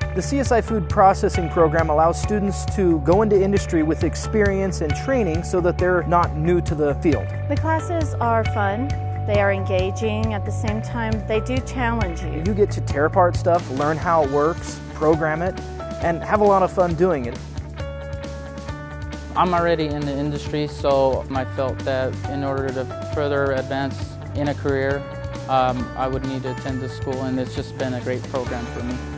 The CSI Food Processing Program allows students to go into industry with experience and training so that they're not new to the field. The classes are fun. They are engaging. At the same time, they do challenge you. You get to tear apart stuff, learn how it works, program it, and have a lot of fun doing it. I'm already in the industry, so I felt that in order to further advance in a career, I would need to attend this school, and it's just been a great program for me.